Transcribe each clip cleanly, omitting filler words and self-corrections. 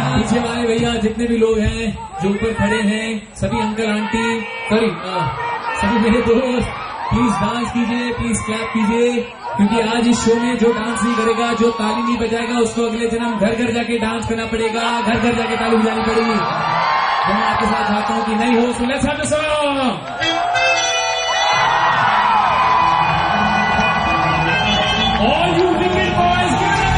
पीछे वाले भैया जितने भी लोग हैं जो ऊपर खड़े हैं, सभी अंकल आंटी, सॉरी सभी मेरे दोस्त, प्लीज डांस कीजिए, प्लीज क्लैप कीजिए, क्योंकि आज इस शो में जो डांस नहीं करेगा, जो ताली नहीं बजाएगा, उसको अगले जन्म घर घर जाके डांस करना पड़ेगा, घर घर जाके ताली बजानी पड़ेगी। तो मैं आपके साथ चाहता हूँ कि नहीं हो, so let's have the song. All you wicked boys, get up!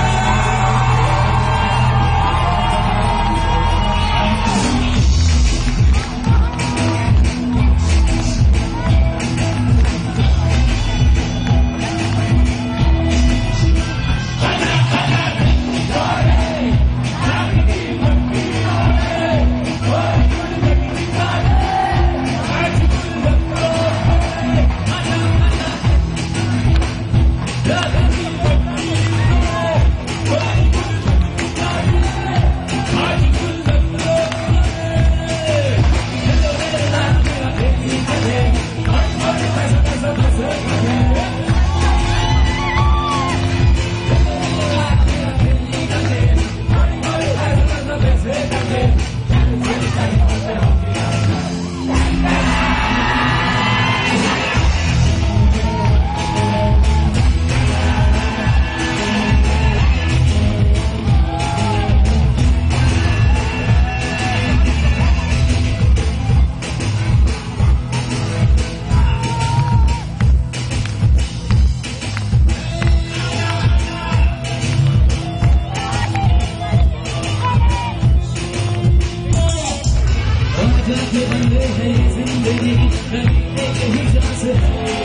जिंदगी यही सांस है।